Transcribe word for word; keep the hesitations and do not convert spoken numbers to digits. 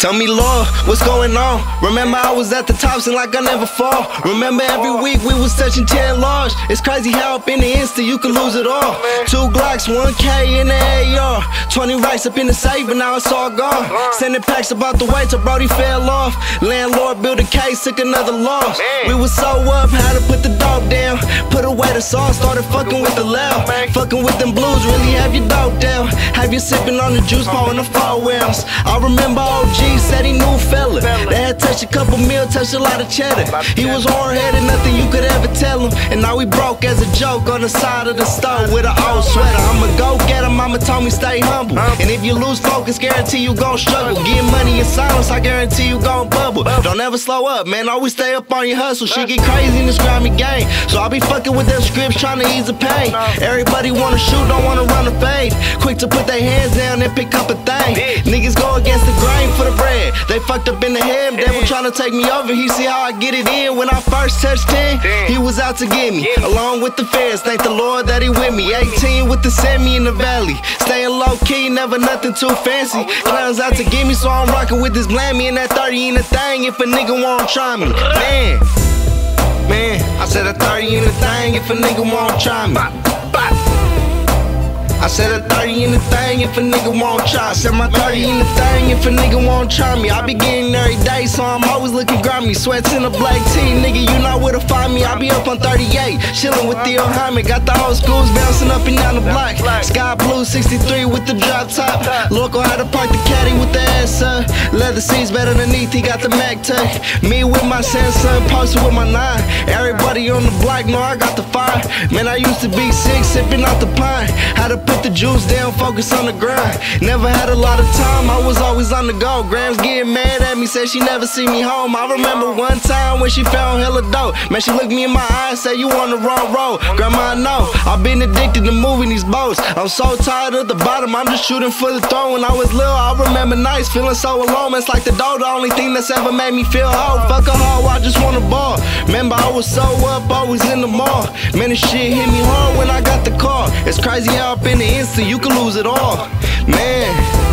Tell me, Lord, what's going on? Remember I was at the top, seemed like I never fall. Remember every week we was touching ten large. It's crazy how up in the instant you can lose it all. Two Glocks, one K in the A R, twenty racks up in the safe, but now it's all gone. Sending packs about the way till Brody fell off. Landlord built a case, took another loss. We was so up, had to put the dog down. Put away the sauce, started fucking with the loud. Fucking with them blues, really have your dog down. Have you sipping on the juice, pouring the four rounds. I remember O G said he knew fella. They had touched a couple mil, touched a lot of cheddar. He was hard-headed, nothing you could ever tell him. And now we broke as a joke on the side of the stove with an old sweater. I'ma go get him, mama told me stay humble. And if you lose focus, guarantee you gon' struggle. Getting money in silence, I guarantee you gon' bubble. Don't ever slow up, man, always stay up on your hustle. Shit get crazy in this grimy game, so I be fucking with them scripts trying to ease the pain. Everybody wanna shoot, don't wanna run a fade. Quick to put their hands down and pick up a thing. Niggas go against the grain for the bread. They fucked up in the head, devil trying to take me over. He see how I get it in. When I first touched ten, he was out to get me, along with the feds. Thank the Lord that he with me. eighteen with the semi in the valley, staying low key, never nothing too fancy. Clowns out to get me, so I'm rocking with this blammy. And that thirty in the thing if a nigga won't try me. Man, man, I said a thirty in the thing if a nigga won't try me. I said a thirty in the thing if a nigga won't try. I said my thirty in the thing if a nigga won't try me. I be getting every day, so I'm always looking grimy. Sweats in a black tee, nigga, you know where to find me. I be up on thirty-eight, chillin' with Theo Hyman. Got the old schools bouncing up and down the block. Sky blue sixty-three with the drop top. Local had to park the caddy with the ass up. Leather seats better underneath, he got the Mac tuck. Me with my Samsung, posted with my nine. Everybody on the block know I got the fire. Man, I used to be sick, sipping out the pine. Had to put the juice down, focus on the grind. Never had a lot of time, I was always on the go. Grams getting mad at me, said she never see me home. I remember one time when she found hella dope. Man, she looked me in my eyes, said you on the wrong road. Grandma, I know, I've been addicted to moving these boats. I'm so tired of the bottom, I'm just shooting for the throne. When I was little, I remember nights feeling so alone. It's like the dough, the only thing that's ever made me feel whole. Fuck a hoe, I just want a ball. Remember, I was so up, always in the mall. Man, this shit hit me hard when I got the car. It's crazy how up in the instant you can lose it all. Man,